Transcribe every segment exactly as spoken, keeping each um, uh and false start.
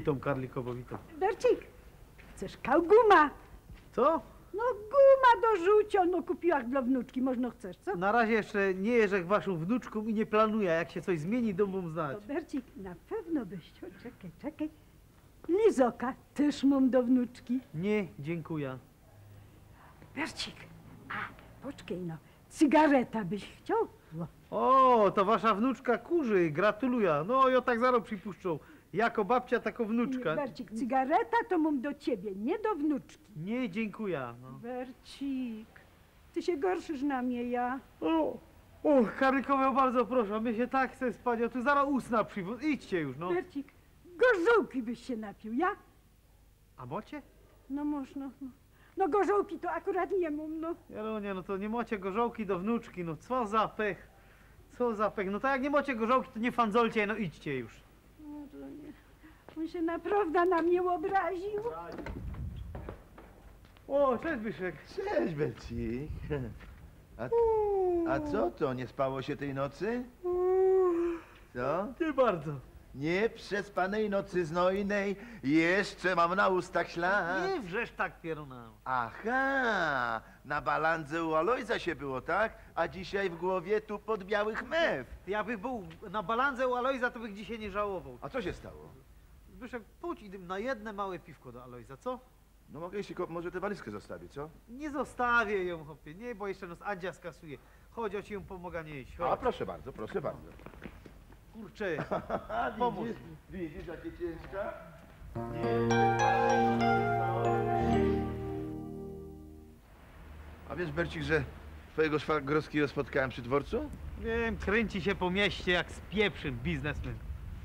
witam, Karlikowo, witam. Bercik, chcesz kałguma? Co? No guma do rzucia, no kupiłaś dla wnuczki, można chcesz, co? Na razie jeszcze nie jeżdżę waszą wnuczką i nie planuję, jak się coś zmieni, dom znać. To Bercik, na pewno byś chciał, czekaj, czekaj. Lizoka też mam do wnuczki. Nie, dziękuję. Bercik, a poczekaj no, cygareta byś chciał? No. O, to wasza wnuczka kurzy, gratuluję. No, ja tak zaraz przypuszczą. Jako babcia, tako wnuczka. Bercik, cygareta to mam do ciebie, nie do wnuczki. Nie, dziękuję. No. Bercik, ty się gorszysz na mnie, ja. O, o, Karlikowo, bardzo proszę, mnie się tak chce spać, a tu zaraz usna przywóz. Idźcie już, no. Bercik, gorzołki byś się napił, ja? A mocie? No można, no. No gorzołki to akurat nie mam, no. Jarunie, no to nie macie gorzołki do wnuczki, no co za pech. Co za pech. No to jak nie macie gorzołki, to nie fanzolcie, no idźcie już. No to nie. On się naprawdę na mnie obraził. O, cześć Byszek. Cześć, Bercik. A, a co to, nie spało się tej nocy? Co? Nie bardzo. Nie przespanej nocy znojnej, jeszcze mam na ustach ślad. Nie wrzesz tak, pieruna. Aha, na balandze u Alojza się było, tak? A dzisiaj w głowie tu pod białych mew. Jakby był na balandze u Alojza, to bych dzisiaj nie żałował. A co się stało? Byszek, pójdź i na jedne małe piwko do Alojza, co? No mogę jeśli ko- może tę walizkę zostawić, co? Nie zostawię ją, chłopie, nie, bo jeszcze nas Andzia skasuje. Chodź, o ci ją pomaga nieść, A chodź. proszę bardzo, proszę bardzo. Kurczę, pomóż. Widzisz, widzisz jakie ciężka? A wiesz, Bercik, że twojego szwagrowskiego spotkałem przy dworcu? Wiem, kręci się po mieście jak z pieprzym biznesmen.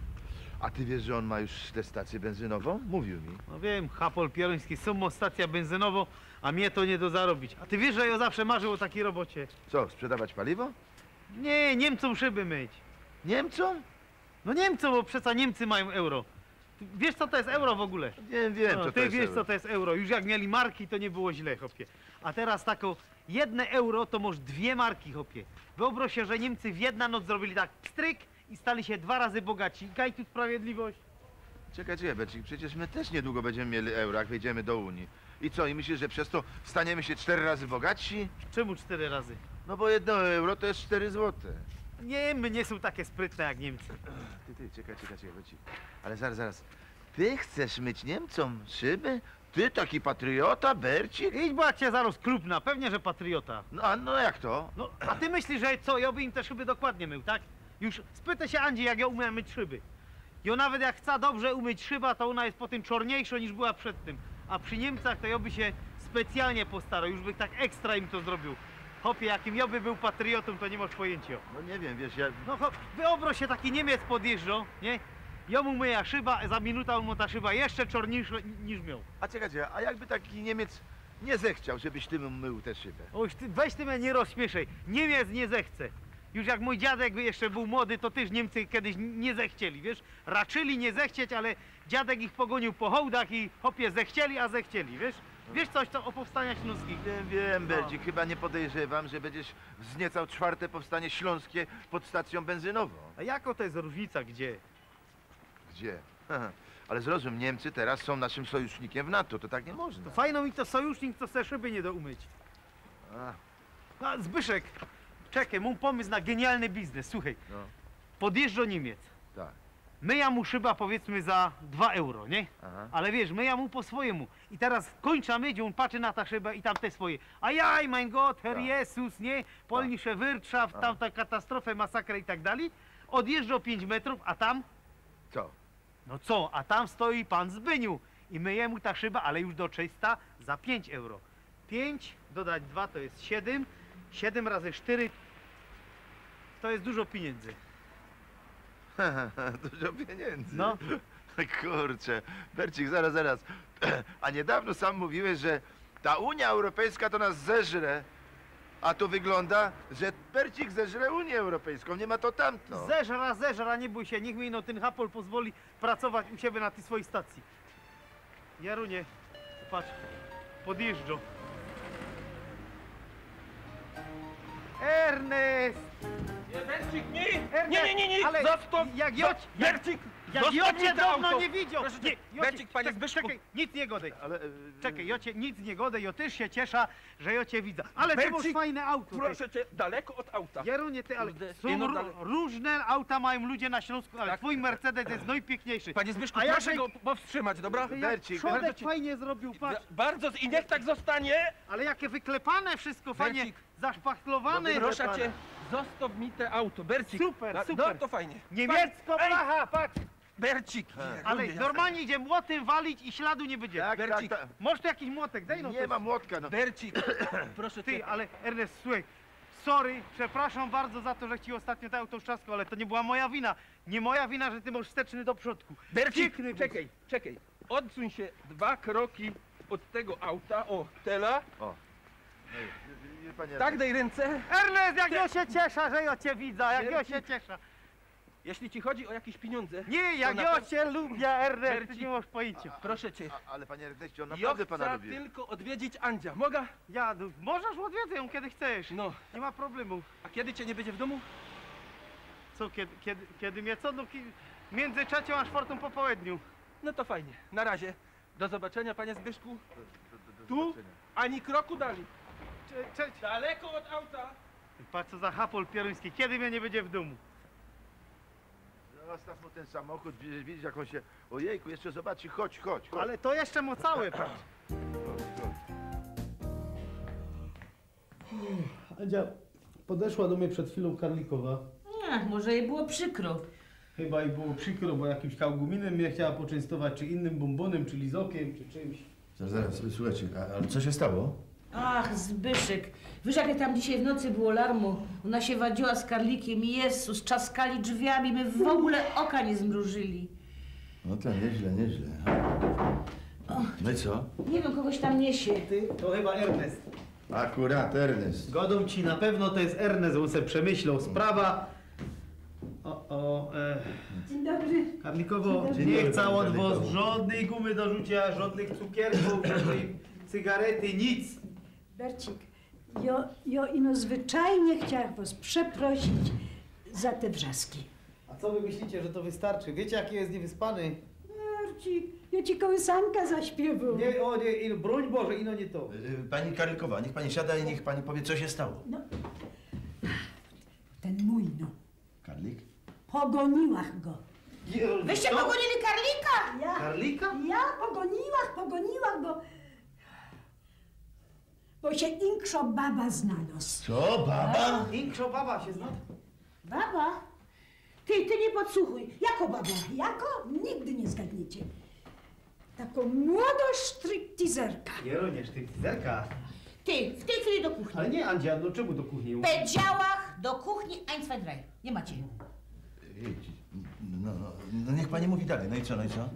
A ty wiesz, że on ma już tę stację benzynową? Mówił mi. No wiem, Chapol Pieroński, sumo stacja benzynowa, a mnie to nie do zarobić. A ty wiesz, że ja zawsze marzył o takiej robocie? Co, sprzedawać paliwo? Nie, Niemcom szyby myć. Niemcom? No Niemcom, bo przecież Niemcy mają euro. Ty wiesz, co to jest euro w ogóle? Wiem, wiem, No, co to ty jest wiesz, euro. co to jest euro. Już jak mieli marki, to nie było źle, chłopie. A teraz taką jedne euro to masz dwie marki, chłopie. Wyobraź się, że Niemcy w jedna noc zrobili tak stryk i stali się dwa razy bogaci. Kaj tu sprawiedliwość. Czekaj, czekaj, Bercik, przecież my też niedługo będziemy mieli euro, jak wejdziemy do Unii. I co, i myślisz, że przez to staniemy się cztery razy bogatsi? Czemu cztery razy? No bo jedno euro to jest cztery złote. Nie, my nie są takie sprytne jak Niemcy. Ty, ty, czekaj, czekaj, czekaj, Bercik. Ale zaraz, zaraz. Ty chcesz myć Niemcom szyby? Ty taki patriota, Bercik? Idź, bo jak cię zaraz klubna, pewnie, że patriota. No, a no jak to? No, a ty myślisz, że co, ja by im te szyby dokładnie mył, tak? Już spytaj się Andzi, jak ja umiem myć szyby. Jo nawet jak chce dobrze umyć szyba, to ona jest po tym czorniejsza niż była przed tym. A przy Niemcach to ja by się specjalnie postarał, już by tak ekstra im to zrobił. Hopie, jakim ja by był patriotą, to nie masz pojęcia. No nie wiem, wiesz, ja... No hop, wyobraź się, taki Niemiec podjeżdża, nie? Ja mu myja szyba, za minutę mu ta szyba jeszcze czorniejsza niż miał. A czekaj, czekaj, a jakby taki Niemiec nie zechciał, żebyś ty mu mył tę szybę? Oś, ty, weź ty mnie nie rozśmieszaj. Niemiec nie zechce. Już jak mój dziadek jeszcze był młody, to też Niemcy kiedyś nie zechcieli, wiesz? Raczyli nie zechcieć, ale dziadek ich pogonił po hołdach i hopie zechcieli, a zechcieli, wiesz? Wiesz coś to o powstaniach śląskich? Wiem, wiem, Bercik, chyba nie podejrzewam, że będziesz wzniecał czwarte powstanie śląskie pod stacją benzynową. A jako to jest różnica, gdzie? Gdzie? Haha. Ale zrozum, Niemcy teraz są naszym sojusznikiem w NATO, to tak nie można. To fajno mi to sojusznik, co se szyby nie do umyć. A, A Zbyszek, czekaj, mam pomysł na genialny biznes, słuchaj. no, Podjeżdża Niemiec. tak. Myja mu szyba powiedzmy za dwa euro, nie? Aha. Ale wiesz, myja mu po swojemu. I teraz kończa myć, on patrzy na ta szybę i tam te swoje. Ajaj, mein Gott, Herr Tak. Jezus, nie? Polnische Wirtschaft, Tak. tamta katastrofę, masakrę i tak dalej. Odjeżdża o pięć metrów, a tam? Co? No co? A tam stoi pan Zbyniu. I myje mu ta szyba, ale już do czysta za pięć euro. pięć dodać dwa to jest siedem. siedem razy cztery to jest dużo pieniędzy. Dużo pieniędzy. No. Kurczę, Bercik, zaraz, zaraz. A niedawno sam mówiłeś, że ta Unia Europejska to nas zeżre. A tu wygląda, że Bercik zeżre Unię Europejską, nie ma to tamto. Zeżra, zeżra, nie bój się, niech mi no ten Hapol pozwoli pracować u siebie na tej swojej stacji. Jarunie, patrz, podjeżdżą. Ernest! Nie, Bercik, nie! Ernest! Nie, nie, nie, nie! Ale Zostaw! jak ja... Bercik! Jak Zostaw ja mi cię to dawno auto. nie widział. Proszę cię, Nie, ja cię- Bercik, panie czek- Zbyszku. Czekaj, nic nie godaj. Ale... e, Czekaj, ja cię nic nie godę, ja też się cieszę, że ja cię widzę. Ale ty masz Bercik, fajne auto. ty. Proszę cię, daleko od auta. Jarunie, ty, ale Kurde, są nie no, ró- dalej. różne auta mają ludzie na Śląsku, ale Tak. twój Mercedes jest najpiękniejszy. Panie Zbyszku, A ja proszę tak- go powstrzymać, dobra? Ty, jak Bercik, przodek bardzo ci- fajnie zrobił, patrz. Bardzo, i niech tak zostanie. Ale jakie wyklepane wszystko, fajnie Bercik. zaszpachlowane. No Proszę pana. cię, zostaw mi te auto, Bercik. Super, Na- super. No to fajnie. Niemiecko Ej, blacha, patrz. Bercik. Ale Jasne. normalnie idzie młotem walić i śladu nie będzie. Tak, tak, Bercik. tak. Możesz tu jakiś młotek, daj no Nie coś. ma młotka, no. Bercik, proszę Ty, cię. ale Ernest, słuchaj, sorry, przepraszam bardzo za to, że ci ostatnio to auto szczaskał, ale to nie była moja wina. Nie moja wina, że ty masz wsteczny do przodku. Bercik, Piękny czekaj, czekaj. Odsuń się dwa kroki od tego auta, o, tela. O. No, i- i- panie Tak, daj ręce. Ernest, jak ja się cieszę, że ja cię widzę, jak ja Bercik. się cieszę. Jeśli ci chodzi o jakieś pieniądze. Nie, jak na ja pewno- cię lubię, Ernest, ty Bercik. nie masz pojęcia. Proszę cię. A, ale panie Erneście, on Ja naprawdę pana chcę lubi. tylko odwiedzić Andzia. Mogę? Ja, no, możesz odwiedzę ją kiedy chcesz. No. Nie ma problemu. A kiedy cię nie będzie w domu? Co, kiedy, kiedy, kiedy mnie co? No, ki- między trzecią a czwartą po południu. No to fajnie. Na razie. Do zobaczenia, panie Zbyszku. Do, do, do Tu? zobaczenia. Ani kroku dalej. Cze- Cześć. Daleko od auta. Patrz co za hapol pieruński, kiedy mnie nie będzie w domu? Zostaw mu ten samochód, widzisz, widzisz jak on się... Ojejku, jeszcze zobaczy, chodź, chodź, chodź. Ale to jeszcze mu całe, patrz. Chodź, chodź. Andzia, podeszła do mnie przed chwilą Karlikowa. Ach, może jej było przykro. Chyba jej było przykro, bo jakimś kałguminem mnie chciała poczęstować, czy innym bombonem, czy lizokiem, czy czymś. Zaraz, zaraz, słuchajcie, a, ale co się stało? Ach, Zbyszek, wiesz jakie tam dzisiaj w nocy było larmo? Ona się wadziła z Karlikiem, Jezus, czaskali drzwiami, my w ogóle oka nie zmrużyli. No to nieźle, nieźle. No i co? Nie wiem, kogoś tam niesie. Ty, to chyba Ernest. Akurat, Ernest. Godą ci na pewno to jest Ernest, on se przemyślał. Sprawa... O, o, e, Dzień dobry. Karlikowo, Dzień nie dobry, chcę panie od was Karlikowo. żadnej gumy do rzucia, żadnych cukierków, żadnej cygarety, nic. Bercik, ja, ja ino zwyczajnie chciałam was przeprosić za te wrzaski. A co wy myślicie, że to wystarczy? Wiecie, jaki jest niewyspany? Bercik, ja ci kołysanka zaśpiewam. Nie, o nie, ino, broń Boże, ino nie to. Y, Pani Karlikowa, niech pani siada i niech pani powie, co się stało. No, ten mój, no. Karlik? Pogoniłach go. Wyście Co? pogonili Karlika? Ja, Karlika? ja pogoniłach, pogoniłach, bo... Bo się inkszo baba znalazł. Co, baba? Inkrzo baba się zna. Baba? Ty, ty nie podsłuchuj. Jako baba? Jako? Nigdy nie zgadniecie. Taką młodą stripteaserka. Jeroniesz, ty zerka. Ty, w tej chwili do kuchni. Ale nie, Andzia, no czemu do kuchni? Po działach do kuchni, eins, zwei, drei. Nie macie. Jedź. No, no, no niech pani mówi dalej, no i co, no i co?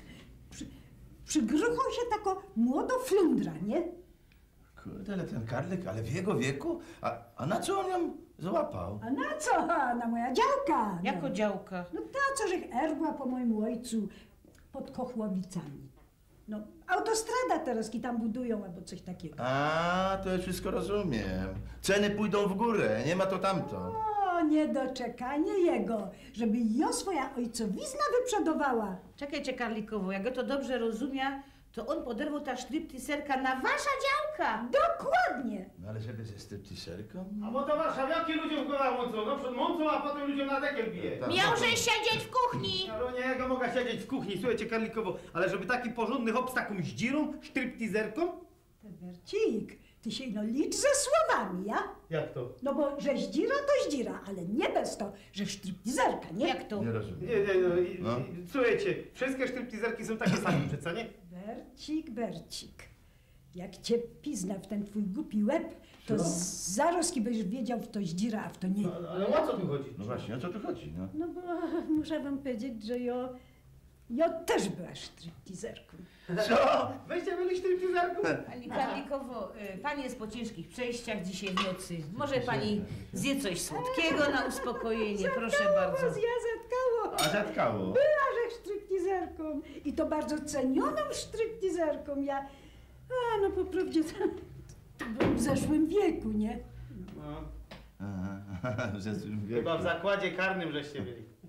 Przygruchał się taką młodą flundra, nie? Kurde, ale ten Karlik, ale w jego wieku? A, a na co on ją złapał? A na co? A, na moja działka. No. Jako działka. No ta, co żech erła po moim ojcu pod Kochłowicami. No, autostrada teraz ki tam budują albo coś takiego. A, to już wszystko rozumiem. Ceny pójdą w górę, nie ma to tamto. O, niedoczekanie jego, żeby jo swoja ojcowizna wyprzodowała. Czekajcie, Karlikowo, jak ja to dobrze rozumiem, to on poderwał ta stripteaserka na wasza działka. Dokładnie. No ale żeby ze stripteaserką? A bo to warszawiaki ludziom w głowę mącą, no przed mącą, a potem ludziom na dekiel bije. Tak. Miał, że siedzieć w kuchni. Ale nie, jak ja mogę siedzieć w kuchni, słuchajcie, Karlikowo, ale żeby taki porządny hop z taką zdzirą, stripteaserką? Ty, Bercik, ty się no licz ze słowami, ja? Jak to? No bo że zdzira to zdzira, ale nie bez to, że stripteaserka, nie? Jak to? Nie rozumiem. Nie, nie, no, i, No. i, słuchajcie, wszystkie stripteaserki są takie same, przecież, nie? Bercik, Bercik, jak cię pizna w ten twój głupi łeb, to Co? zaraz ki byś wiedział, w to zdzira, a w to nie. No, ale o co tu chodzi? No właśnie, o co tu chodzi, no? No bo muszę wam powiedzieć, że ja, ja też była stripteaserką. Co? Weźcie byli stripteaserką? Pani Karlikowo, y, pani jest po ciężkich przejściach dzisiaj w nocy. Może pani zje coś słodkiego na uspokojenie, proszę bardzo. Was ja zatkało. A zatkało. Była żech stripteaserką i to bardzo cenioną stripteaserką. Ja, a no po prawdzie to, to byłem w zeszłym wieku, nie? No, Aha, ze złym chyba w wieku. zakładzie karnym żeście byli.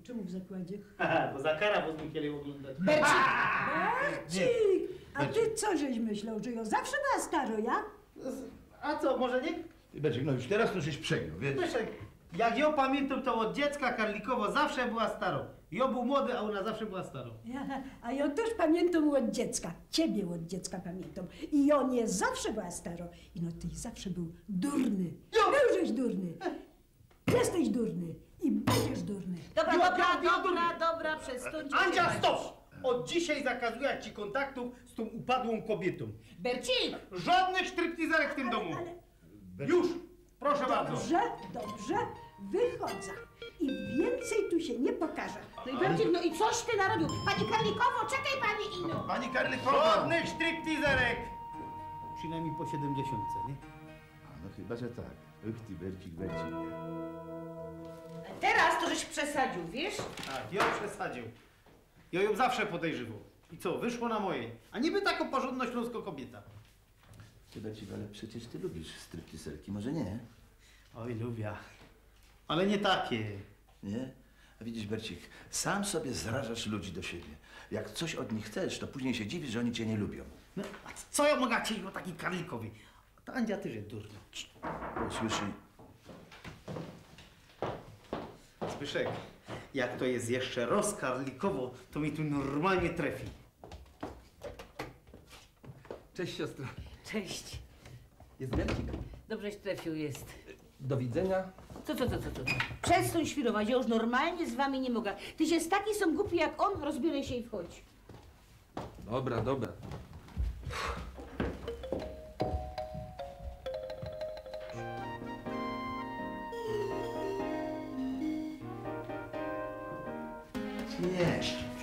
Czemu w zakładzie? Haha, bo za kara, bo nie chcieli oglądać. Bercik! Bercik! A ty co żeś myślał, że ja zawsze była staro, ja? A co, może nie? Ty, Bercik, no już teraz to żeś przegrał, wiesz? Zbyszek, jak ja pamiętam, to od dziecka Karlikowo zawsze była starą. Ja był młody, a ona zawsze była starą. Ja, a ja też pamiętam od dziecka, ciebie od dziecka pamiętam. I on nie zawsze była staro. I no ty zawsze był durny. Byłżeś durny. Jesteś durny i będziesz durny. Dobra, Jo, dobra, jo, jo, dobra, durny. dobra, przestańcie. Andzia, się stop! Od dzisiaj zakazuję ci kontaktów z tą upadłą kobietą. Bercik! Żadnych striptizerek w tym domu. Już! Proszę bardzo. Dobrze, dobrze, wychodzę. I więcej tu się nie pokażę. No i Bercik, no i coś ty narobił? Pani Karlikowo, czekaj pani Ino! Pani Karlikowa! Żadnych striptizerek! Przynajmniej po siedemdziesiątce, nie? A no chyba, że tak. Uch ty, Bercik, Bercik. Teraz to żeś przesadził, wiesz? Tak, ją przesadził. Ja ją zawsze podejrzywał. I co, wyszło na mojej. A niby taka porządna śląsko kobieta. Ty, Bercik, ale przecież ty lubisz stripteaserki, może nie? Oj, lubię. Ale nie takie. Nie? A widzisz, Bercik, sam sobie zrażasz ludzi do siebie. Jak coś od nich chcesz, to później się dziwisz, że oni cię nie lubią. No, a co ja mogę ci o takiej Karlikowi? Ta Andzia też jest durna. Słyszy, Zbyszek, jak to jest jeszcze roz Karlikowo, to mi tu normalnie trefi. Cześć siostro. Cześć. Jest Bercik. Dobrześ trafił jest. Do widzenia. Co, co, co, co, co? Przestań świrować, ja już normalnie z wami nie mogę. Ty się z taki sam głupi jak on, rozbieraj się i wchodź. Dobra, dobra. nie.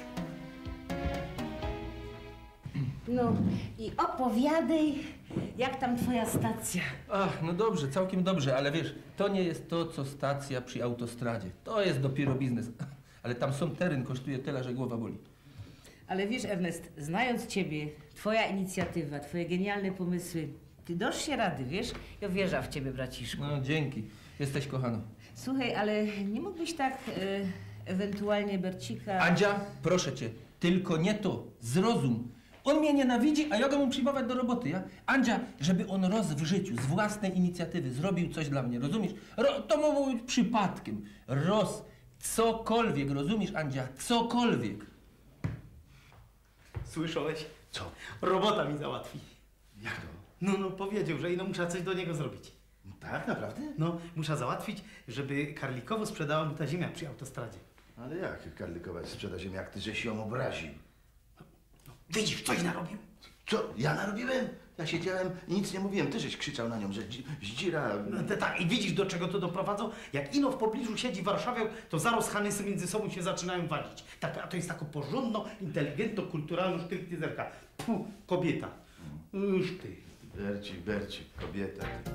No i opowiadaj, jak tam twoja stacja. Ach, no dobrze, całkiem dobrze, ale wiesz, to nie jest to, co stacja przy autostradzie. To jest dopiero biznes. Ale tam są teren, kosztuje tyle, że głowa boli. Ale wiesz, Ernest, znając ciebie, twoja inicjatywa, twoje genialne pomysły, ty dasz się rady, wiesz? Ja wierzę w ciebie, braciszku. No dzięki, jesteś kochaną. Słuchaj, ale nie mógłbyś tak e, ewentualnie Bercika... Andzia, proszę cię, tylko nie to, zrozum. On mnie nienawidzi, a ja go mam przyjmować do roboty, ja? Andzia, żeby on raz w życiu, z własnej inicjatywy zrobił coś dla mnie, rozumiesz? Ro, to mogło być przypadkiem. Roz, cokolwiek, rozumiesz, Andzia? Cokolwiek. Słyszałeś? Co? Robota mi załatwi. Jak to? No, no, powiedział, że ino muszę coś do niego zrobić. Tak, naprawdę? No, muszę załatwić, żeby Karlikowo sprzedała mu ta ziemia przy autostradzie. Ale jak Karlikowa sprzeda ziemię, jak ty żeś ją obraził? Widzisz, coś narobił. Co? Ja narobiłem? Ja siedziałem i nic nie mówiłem. Ty żeś krzyczał na nią, że dzi- zdzira... No, te, tak, i widzisz, do czego to doprowadzą? Jak ino w pobliżu siedzi warszawiał, to zaraz hanysy między sobą się zaczynają walić. Tak, a to jest taka porządno, inteligentno, kulturalna striptizerka. Puh, kobieta. Już ty. Bercik, Bercik, kobieta. Ty.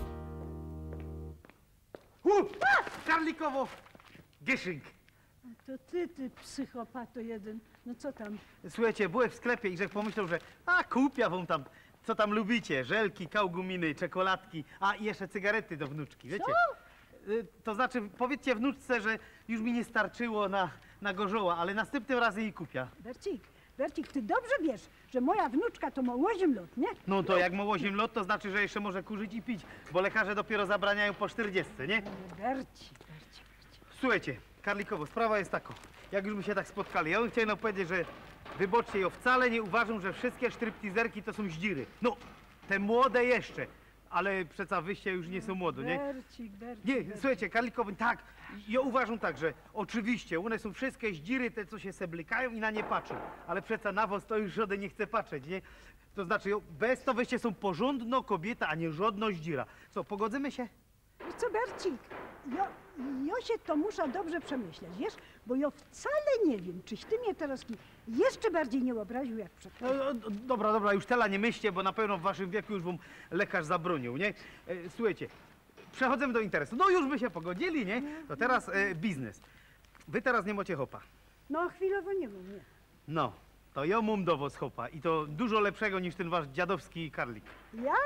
Uh, Karlikowo! Gieszynk. To ty, ty psychopato jeden. No co tam? Słuchajcie, byłem w sklepie i Grzech pomyślał, że a kupia wam tam, co tam lubicie, żelki, kałguminy, czekoladki, a i jeszcze cygarety do wnuczki, wiecie? Y, To znaczy, powiedzcie wnuczce, że już mi nie starczyło na, na gorzoła, ale następnym razem jej kupia. Bercik, Bercik, ty dobrze wiesz, że moja wnuczka to ma osiem lat, nie? No to jak ma osiem lat, to znaczy, że jeszcze może kurzyć i pić, bo lekarze dopiero zabraniają po czterdziestce, nie? Bercik, Bercik, Bercik. Słuchajcie, Karlikowo, sprawa jest taka. Jak już my się tak spotkali, ja bym chciał no powiedzieć, że wybaczcie, ja wcale nie uważam, że wszystkie striptizerki to są zdziry. No, te młode jeszcze, ale przeca wyście już nie są młode, nie? Bercik, Bercik. Nie, Bercik. słuchajcie, Karlikowy, tak, ja uważam tak, że oczywiście one są wszystkie zdziry, te co się seblykają i na nie patrzą, ale przeca na was to już żaden nie chce patrzeć, nie? To znaczy, jo, bez to wyście są porządno kobieta, a nie żadna zdzira. Co, pogodzimy się? Wiesz co, Bercik, ja, ja się to muszę dobrze przemyśleć, wiesz? Bo ja wcale nie wiem, czyś ty mnie teraz jeszcze bardziej nie obraził jak przedtem. No, no, dobra, dobra, już tela nie myślcie, bo na pewno w waszym wieku już wam lekarz zabronił, nie? E, słuchajcie, przechodzimy do interesu. No już by się pogodzili, nie? To teraz e, biznes. Wy teraz nie macie chopa. No chwilowo nie mam, nie. No, to ja mam do was chopa i to dużo lepszego niż ten wasz dziadowski karlik. Ja?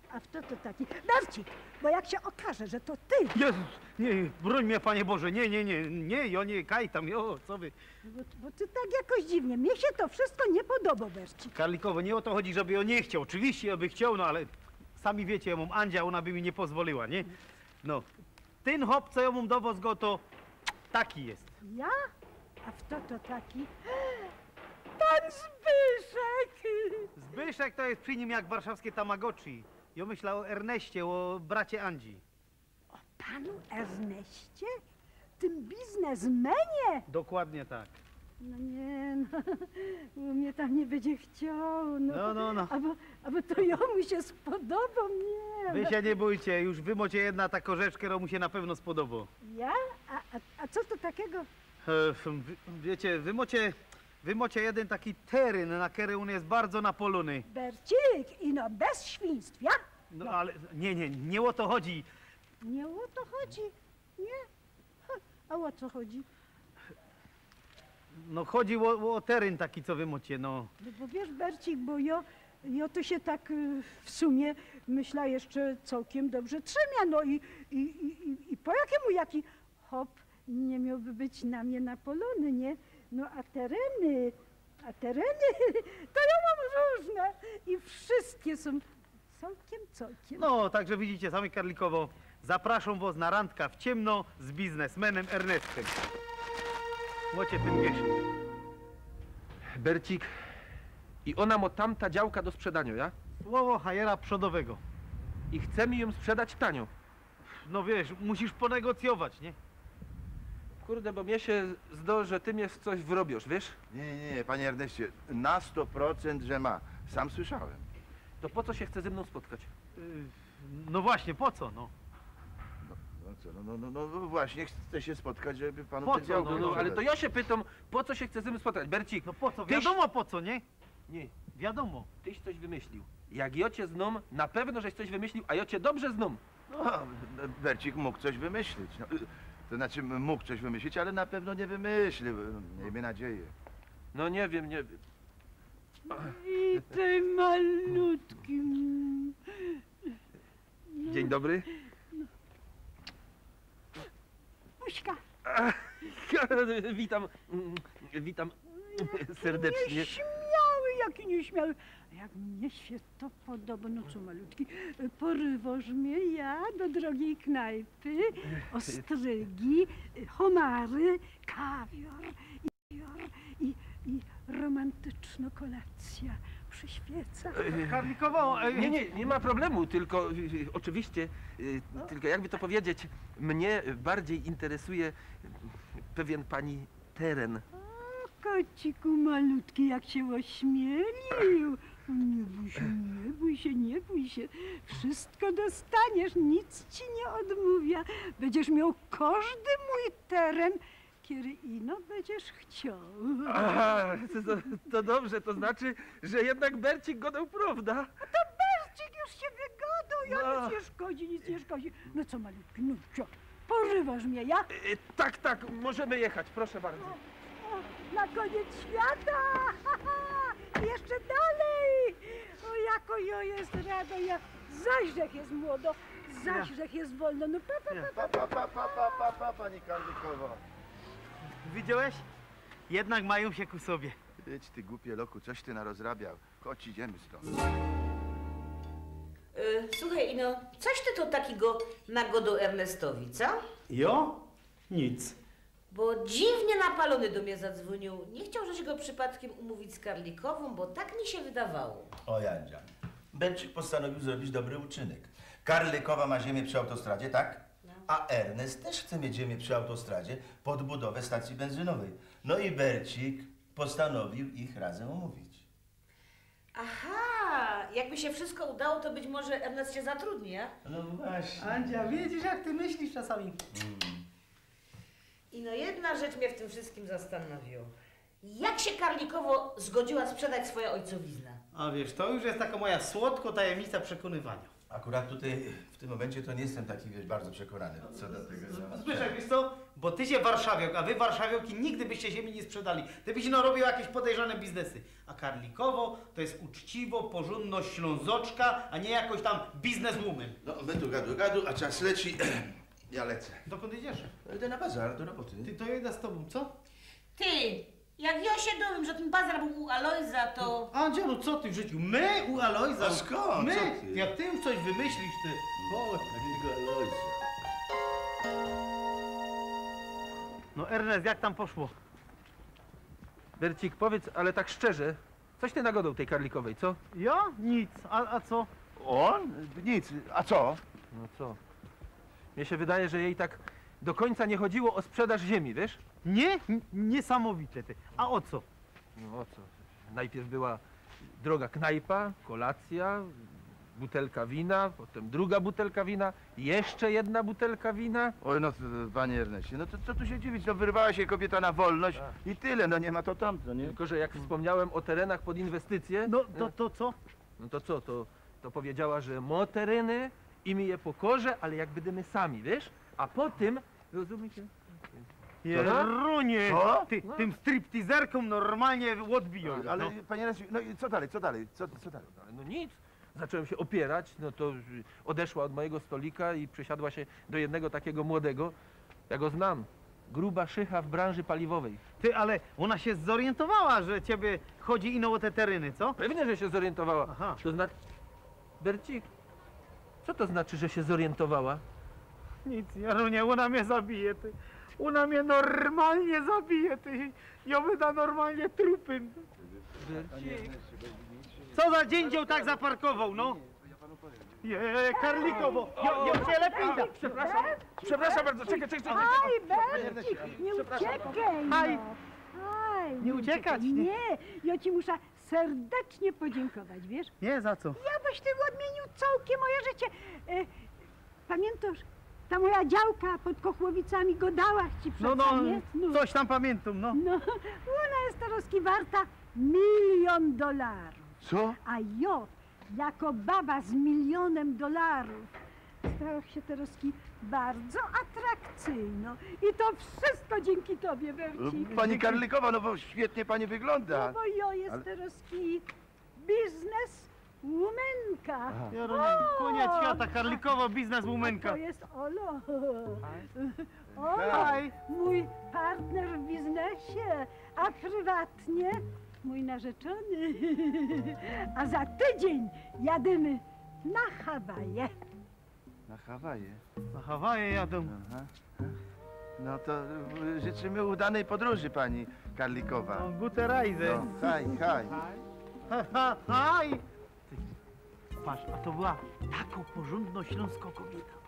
a kto to taki? Bercik, bo jak się okaże, że to ty, Jezus, nie, broń mnie, Panie Boże, nie, nie, nie, nie, jo, nie, kaj tam, jo, co wy. bo, bo ty tak jakoś dziwnie, mnie się to wszystko nie podoba, Bercik. Karlikowo, nie o to chodzi, żeby on nie chciał. Oczywiście, ja by chciał, no ale sami wiecie, ja mam Andzia, ona by mi nie pozwoliła, nie? No, ten hop, co ja mam dowoz go, to taki jest. Ja? A kto to taki? Pan Zbyszek! Zbyszek to jest przy nim jak warszawskie Tamagotchi. Ja myślę o Erneście, o bracie Andzi. O panu Erneście? Tym biznesmenie? Dokładnie tak. No nie, no, bo mnie tam nie będzie chciał, no. No, no, no. Albo, albo to jemu się spodoba, nie. Wy no. się nie bójcie, już wy macie jedna ta korzeczkę, która mu się na pewno spodoba. Ja? A, a, a co to takiego? E, wy- Wiecie, wy macie, wy macie jeden taki teren, na który on jest bardzo napolony. Bercik, i no bez świństwa. No ale nie, nie, nie o to chodzi. Nie o to chodzi, nie? Ha, a o co chodzi? No chodzi o, o teren taki, co wy macie, no. No bo wiesz, Bercik, bo ja, ja to się tak y, w sumie myślę jeszcze całkiem dobrze trzymia, no i, i, i, i- i po jakiemu jaki hop nie miałby być na mnie napolony, nie? No a tereny, a tereny, to ja mam różne i wszystkie są całkiem, całkiem. No, także widzicie, sami Karlikowo, zapraszam was na randkę w ciemno z biznesmenem Ernestem. Macie ten wiesznik. Bercik, i ona ma tamta działka do sprzedania, ja? Słowo hajera przodowego. I chce mi ją sprzedać tanio. No wiesz, musisz ponegocjować, nie? Kurde, bo mnie się zdo, że ty mnie w coś wrobisz, wiesz? Nie, nie, nie, panie Erneście, na sto procent, że ma. Sam słyszałem. To po co się chce ze mną spotkać? Yy, No właśnie, po co, no? No, no co, no, no, no, no właśnie, chcę się spotkać, żeby panu Po te co? działko No, no, ale to sprzedać. ja się pytam, po co się chce ze mną spotkać? Bercik, No po co? Tyś- Wiadomo po co, nie? nie, Wiadomo. tyś coś wymyślił. Jak ja cię znam, na pewno żeś coś wymyślił, a ja cię dobrze znam. No, Bercik mógł coś wymyślić. No, to znaczy mógł coś wymyślić, ale na pewno nie wymyślił. Miejmy nadzieję. No nie wiem, nie wiem. I ty malutkim. Dzień dobry. Buźka, Witam, mm, witam serdecznie. nieśmiały, jaki nieśmiały. Jak mnie się to podoba, no co malutki, porywasz mnie ja do drogiej knajpy, ostrygi, homary, kawior i, i, i romantyczna kolacja przy świecach. Karlikowo, e, Nie, nie, nie ma problemu, tylko y, y, oczywiście, y, tylko jakby to powiedzieć, mnie bardziej interesuje y, pewien pani teren. Kociku malutki, jak się ośmielił. Nie bój się, nie bój się, nie bój się. Wszystko dostaniesz, nic ci nie odmówia. Będziesz miał każdy mój teren, kiedy ino będziesz chciał. Aha, to, to, to dobrze, to znaczy, że jednak Bercik godał, prawda? To Bercik już się wygodał, ja No. nic nie szkodzi, nic nie szkodzi. No co malutki, no co, porywasz mnie, ja? Y, tak, tak, możemy jechać, proszę bardzo. O, na koniec świata! I jeszcze dalej! O, jako jo jest rada, ja zaśrzech jest młodo, zaśrzech jest wolno, no pa, pa, pa, Pa, pa, pa, pa, pa, pa, pa, pani Karlikowo. widziałeś? Jednak mają się ku sobie. Idź ty głupie loku, coś ty narozrabiał. Chodź, idziemy stąd. Y, słuchaj, Ino, coś ty to takiego nagodą Ernestowi, co? Jo? Nic. Bo dziwnie napalony do mnie zadzwonił. Nie chciał, żeś go przypadkiem umówić z Karlikową, bo tak mi się wydawało. O Jandzia, Bercik postanowił zrobić dobry uczynek. Karlikowa ma ziemię przy autostradzie, tak? A Ernest też chce mieć ziemię przy autostradzie pod budowę stacji benzynowej. No i Bercik postanowił ich razem umówić. Aha, jakby się wszystko udało, to być może Ernest się zatrudni, a? No właśnie. Andzia, widzisz jak ty myślisz czasami. I no jedna rzecz mnie w tym wszystkim zastanowiła. Jak się Karlikowo zgodziła sprzedać swoją ojcowiznę? A wiesz, to już jest taka moja słodko tajemnica przekonywania. Akurat tutaj w tym momencie to nie jestem taki, wiesz, bardzo przekonany co do tego. że- Zbyszek, wiesz co? Bo ty się warszawiok, a wy warszawiałki nigdy byście ziemi nie sprzedali. Ty byś no robił jakieś podejrzane biznesy. A Karlikowo to jest uczciwo, porządno ślązoczka, a nie jakoś tam bizneswoman. No, my tu gadu, gadu, a czas leci. Ja lecę. Dokąd idziesz? Idę na bazar, do roboty. Ty to jedę z tobą, co? Ty, jak ja się dowiem, że ten bazar był u Alojza, to... Andzia, no co ty w życiu? My u Alojza? A skąd? My? Co ty? Jak ty już coś wymyślisz, ty. O, Takiego Alojza. no Ernest, jak tam poszło? Bercik, powiedz, ale tak szczerze, coś ty nagodał tej Karlikowej, co? Ja? Nic. A, a co? On? Nic. A co? No co? Mnie się wydaje, że jej tak do końca nie chodziło o sprzedaż ziemi, wiesz? Nie? N- Niesamowite, ty. A o co? No o co? Najpierw była droga knajpa, kolacja, butelka wina, potem druga butelka wina, jeszcze jedna butelka wina. Oj, no, panie Erneście, no to co tu się dziwić? No wyrwała się kobieta na wolność i tyle, no nie ma to tamto, nie? Tylko, że jak wspomniałem o terenach pod inwestycje, No to, to co? no to co, to, to powiedziała, że mo tereny i mi je pokorze, ale jak będziemy sami, wiesz? A po tym, rozumiecie? Jerunie! Co? Ty, No. tym stripteaserkom normalnie odbiją. Ale, no. panie Erneście, no i co dalej, co dalej, co, co dalej? No nic. Zacząłem się opierać, no to y, odeszła od mojego stolika i przesiadła się do jednego takiego młodego. Ja go znam. Gruba szycha w branży paliwowej. Ty, ale ona się zorientowała, że ciebie chodzi ino o te tereny, co? Pewnie, że się zorientowała. Aha. To znaczy... Bercik, co to znaczy, że się zorientowała? Nic, Jarunie, ona mnie zabije, ty. Ona mnie normalnie zabije, ty. Ja wyda normalnie trupy. Bercik. Co za dzięcioł tak zaparkował, no? Je, Karlikowo, ja, ja się lepiej da. Przepraszam, przepraszam bardzo, czekaj, czekaj, czekaj. Aj, Bercik, nie uciekaj, Aj. no. Aj, Nie uciekać, nie. Nie, ja ci muszę serdecznie podziękować, wiesz? Nie, za co? Ja byś ty odmienił całkiem moje życie. E, pamiętasz, ta moja działka pod Kochłowicami Godałach ci No, przecież, no, nie? No, coś tam pamiętam, no. no, ona jest teraz warta milion dolarów. Co? A jo, jako baba z milionem dolarów, stała się teraz bardzo atrakcyjną. I to wszystko dzięki tobie, Bercik. Pani Karlikowa, no bo świetnie pani No wygląda. bo jo jest Ale- teraz biznes womanka. Jarunie, koniec świata, Karlikowo, bizneswomanka. To jest Olo. Olo, Hej. mój partner w biznesie, a prywatnie mój narzeczony. A za tydzień jadymy na Hawaje. Na Hawaje. Na Hawaje jadą. Aha. No to y, życzymy udanej podróży pani Karlikowa. No, gute Reise. No, haj, haj. Ha, ha, haj! Ty, patrz, a to była taką porządną śląską kobieta.